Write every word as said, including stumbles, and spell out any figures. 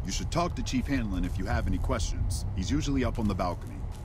You should talk to Chief Hanlon if you have any questions. He's usually up on the balcony.